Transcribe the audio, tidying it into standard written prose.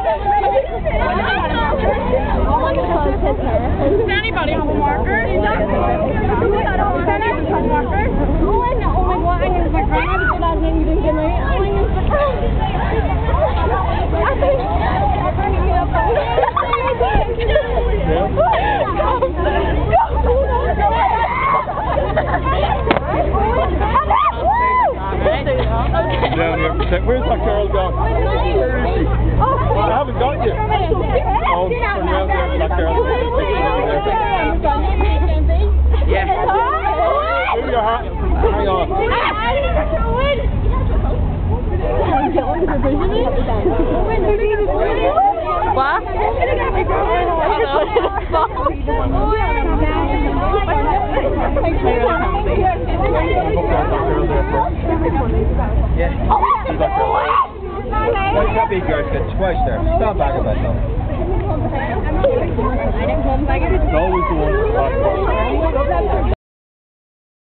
Does anybody have a marker? Does anybody have a marker? Oh, I know. Oh my God, I used my card. I was name you didn't give me. I used the card. I think I'm trying to get up. Down here. Where's that girl gone? Where is she? I haven't got you. Oh, turn around there. That girl. Yeah. Move your hat. Hang on. What? Yeah. What's that big girl get squashed there? Stand back a bit now. It's always the one.